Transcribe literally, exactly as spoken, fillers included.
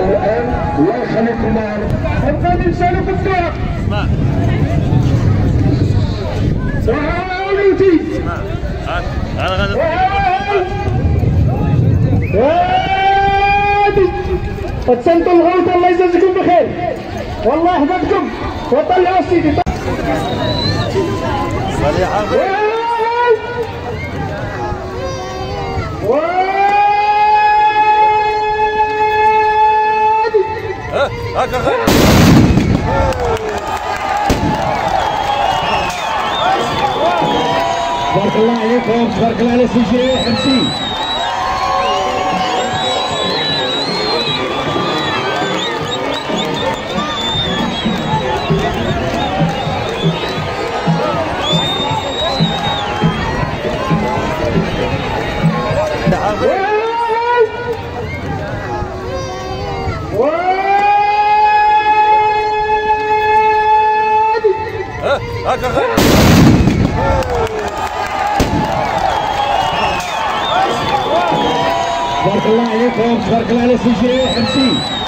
الان الله يخليكم معنا. الثاني نسالك الكره. اسمع. وعاودتي. اسمع. انا غادي. وادي. تسنتوا الغلط الله يجازيكم بخير. والله يحفظكم وطلعوا سيدي. صليحه. هكا تبارك الله عليكم، تبارك الله على سجل حمسي. هكا تبارك الله عليكم، تبارك الله على سجل حمسي.